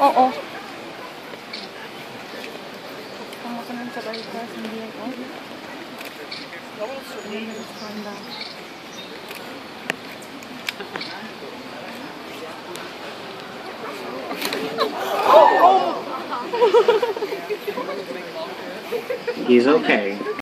Oo. Kung ako nang sabay ka, hindi ako. Panda. He's okay.